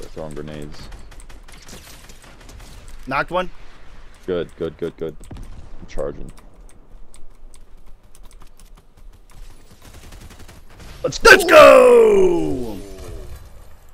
throwing grenades. Knocked one. Good, good, good, good. I'm charging. Let's go!